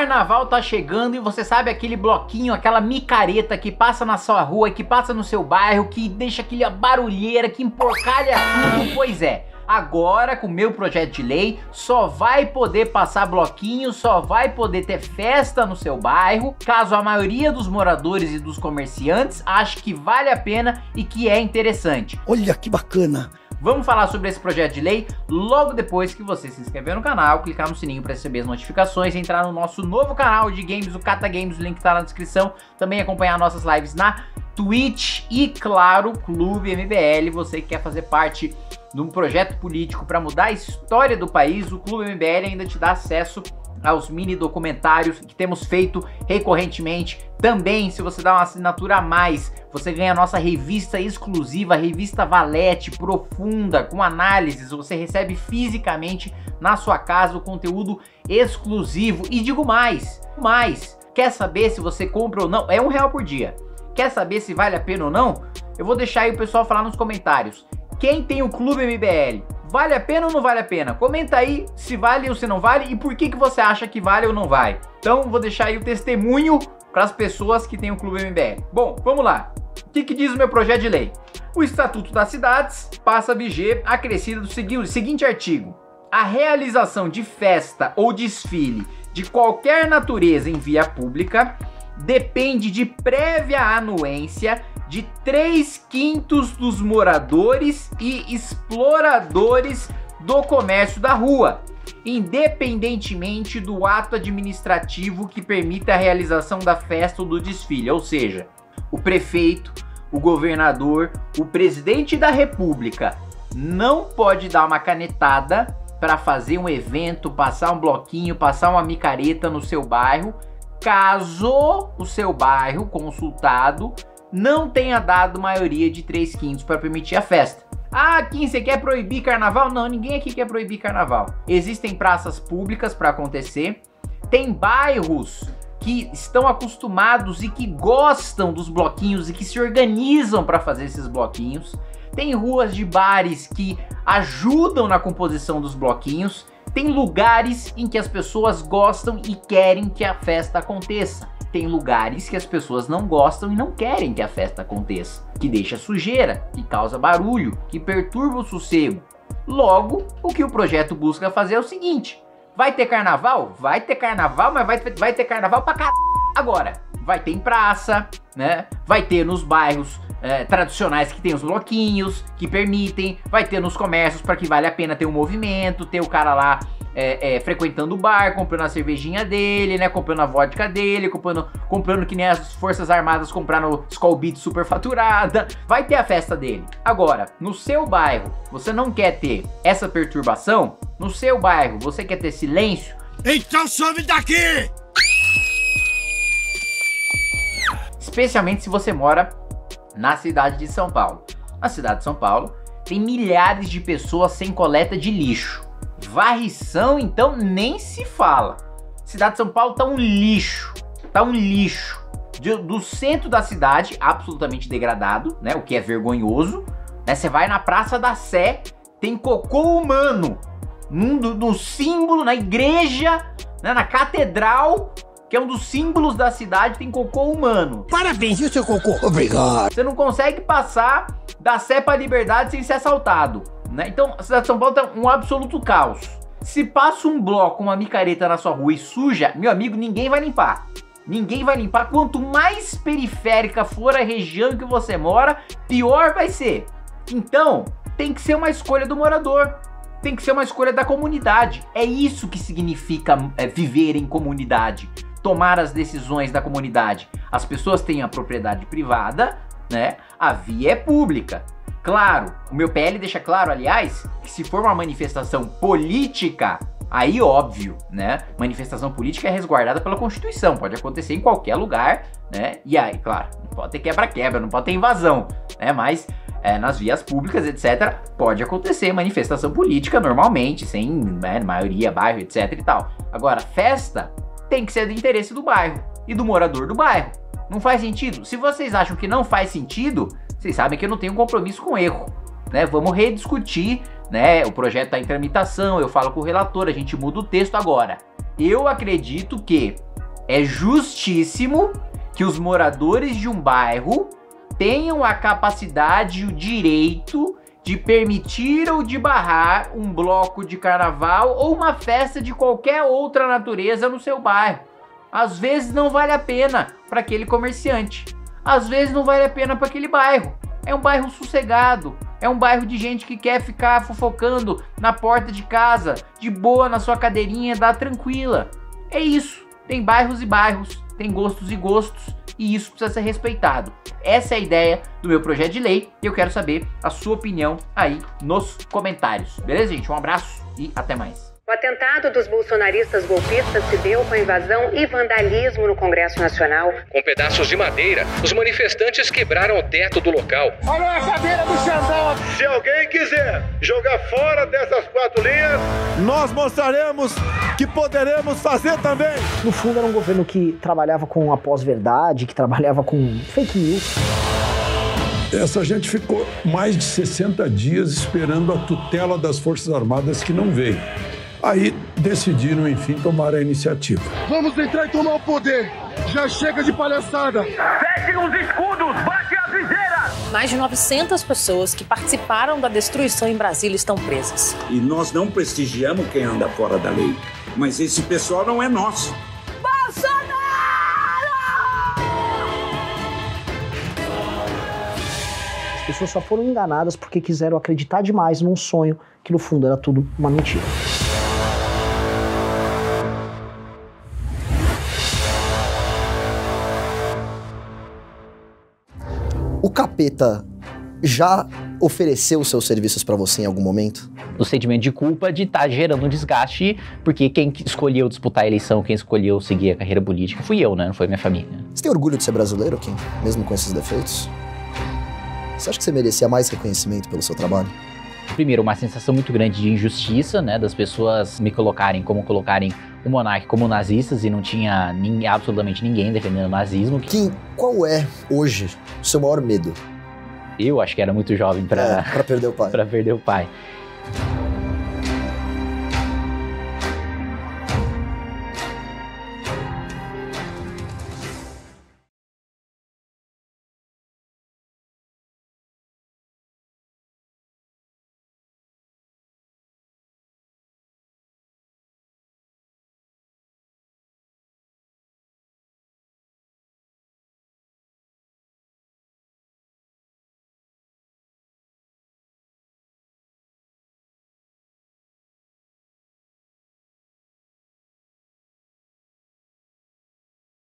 Carnaval tá chegando e você sabe aquele bloquinho, aquela micareta que passa na sua rua, que passa no seu bairro, que deixa aquela barulheira, que emporcalha tudo? Pois é, agora com o meu projeto de lei só vai poder passar bloquinho, só vai poder ter festa no seu bairro, caso a maioria dos moradores e dos comerciantes ache que vale a pena e que é interessante. Olha que bacana! Vamos falar sobre esse projeto de lei logo depois que você se inscrever no canal, clicar no sininho para receber as notificações, entrar no nosso novo canal de games, o Cata Games, o link tá na descrição, também acompanhar nossas lives na Twitch e, claro, Clube MBL. Você que quer fazer parte de um projeto político para mudar a história do país, o Clube MBL ainda te dá acesso aos mini documentários que temos feito recorrentemente. Também, se você dá uma assinatura a mais, você ganha a nossa revista exclusiva, a revista Valete, profunda, com análises. Você recebe fisicamente na sua casa o conteúdo exclusivo. E digo mais, quer saber se você compra ou não? É R$1 por dia. Quer saber se vale a pena ou não? Eu vou deixar aí o pessoal falar nos comentários. Quem tem o Clube MBL, vale a pena ou não vale a pena? Comenta aí se vale ou se não vale e por que você acha que vale ou não vale. Então vou deixar aí o testemunho para as pessoas que têm o Clube MBL. Bom, vamos lá. O que diz o meu projeto de lei? O Estatuto das Cidades passa a viger acrescido do seguinte artigo. A realização de festa ou desfile de qualquer natureza em via pública depende de prévia anuência de 3/5 dos moradores e exploradores do comércio da rua, independentemente do ato administrativo que permita a realização da festa ou do desfile. Ou seja, o prefeito, o governador, o presidente da república não pode dar uma canetada para fazer um evento, passar um bloquinho, passar uma micareta no seu bairro, caso o seu bairro consultado não tenha dado maioria de 3/5 para permitir a festa. Ah, Kim, você quer proibir carnaval? Não, ninguém aqui quer proibir carnaval. Existem praças públicas para acontecer, tem bairros que estão acostumados e que gostam dos bloquinhos e que se organizam para fazer esses bloquinhos, tem ruas de bares que ajudam na composição dos bloquinhos, tem lugares em que as pessoas gostam e querem que a festa aconteça. Tem lugares que as pessoas não gostam e não querem que a festa aconteça, que deixa sujeira, que causa barulho, que perturba o sossego. Logo, o que o projeto busca fazer é o seguinte: vai ter carnaval? Vai ter carnaval, mas vai ter carnaval pra caralho. Agora, vai ter em praça, né? Vai ter nos bairros tradicionais que tem os bloquinhos, que permitem, vai ter nos comércios para que vale a pena ter um movimento, ter o cara lá frequentando o bar, comprando a cervejinha dele, né? Comprando a vodka dele, comprando que nem as Forças Armadas compraram Skol Beats superfaturada. Vai ter a festa dele. Agora, no seu bairro, você não quer ter essa perturbação? No seu bairro, você quer ter silêncio? Então some daqui! Especialmente se você mora na cidade de São Paulo. Na cidade de São Paulo, tem milhares de pessoas sem coleta de lixo. Varrição, então, nem se fala. Cidade de São Paulo tá um lixo. Tá um lixo. Do centro da cidade, absolutamente degradado, né? O que é vergonhoso. Né? Você vai na Praça da Sé, tem cocô humano. No símbolo, na igreja, né? Na catedral, que é um dos símbolos da cidade, tem cocô humano. Parabéns, viu, seu cocô? Obrigado. Você não consegue passar da Sé pra Liberdade sem ser assaltado, né? Então, a cidade de São Paulo tá um absoluto caos. Se passa um bloco, uma micareta na sua rua e suja, meu amigo, ninguém vai limpar. Ninguém vai limpar. Quanto mais periférica for a região que você mora, pior vai ser. Então, tem que ser uma escolha do morador. Tem que ser uma escolha da comunidade. É isso que significa viver em comunidade. Tomar as decisões da comunidade. As pessoas têm a propriedade privada, né? A via é pública. Claro, o meu PL deixa claro, aliás, que se for uma manifestação política, aí óbvio, né? Manifestação política é resguardada pela Constituição, pode acontecer em qualquer lugar, né? E aí, claro, não pode ter quebra-quebra, não pode ter invasão, né? Mas nas vias públicas, etc., pode acontecer manifestação política normalmente, sem maioria, bairro, etc e tal. Agora, festa tem que ser do interesse do bairro e do morador do bairro. Não faz sentido? Se vocês acham que não faz sentido, vocês sabem que eu não tenho compromisso com erro, né? Vamos rediscutir, né? O projeto está em tramitação, eu falo com o relator, a gente muda o texto agora. Eu acredito que É justíssimo que os moradores de um bairro tenham a capacidade e o direito de permitir ou de barrar um bloco de carnaval ou uma festa de qualquer outra natureza no seu bairro. Às vezes não vale a pena para aquele comerciante. Às vezes não vale a pena para aquele bairro. É um bairro sossegado. É um bairro de gente que quer ficar fofocando na porta de casa, de boa na sua cadeirinha, da tranquila. É isso. Tem bairros e bairros, tem gostos e gostos, e isso precisa ser respeitado. Essa é a ideia do meu projeto de lei e eu quero saber a sua opinião aí nos comentários. Beleza, gente? Um abraço e até mais. O atentado dos bolsonaristas golpistas se deu com invasão e vandalismo no Congresso Nacional. Com pedaços de madeira, os manifestantes quebraram o teto do local. Olha a cadeira do Xandão. Se alguém quiser jogar fora dessas 4 linhas, nós mostraremos que poderemos fazer também. No fundo era um governo que trabalhava com a pós-verdade, que trabalhava com fake news. Essa gente ficou mais de 60 dias esperando a tutela das Forças Armadas que não veio. Aí decidiram, enfim, tomar a iniciativa. Vamos entrar e tomar o poder. Já chega de palhaçada. Fechem os escudos, bate a viseira. Mais de 900 pessoas que participaram da destruição em Brasília estão presas. E nós não prestigiamos quem anda fora da lei. Mas esse pessoal não é nosso. Bolsonaro! As pessoas só foram enganadas porque quiseram acreditar demais num sonho que no fundo era tudo uma mentira. O capeta já ofereceu os seus serviços pra você em algum momento? O sentimento de culpa de estar gerando um desgaste, porque quem escolheu disputar a eleição, quem escolheu seguir a carreira política, fui eu, né? Não foi minha família. Você tem orgulho de ser brasileiro, Kim? Mesmo com esses defeitos? Você acha que você merecia mais reconhecimento pelo seu trabalho? Primeiro, uma sensação muito grande de injustiça, né? Das pessoas me colocarem o monarca como nazistas e não tinha absolutamente ninguém defendendo o nazismo. Kim, qual é, hoje, o seu maior medo? Eu acho que era muito jovem pra perder o pai. Pra perder o pai.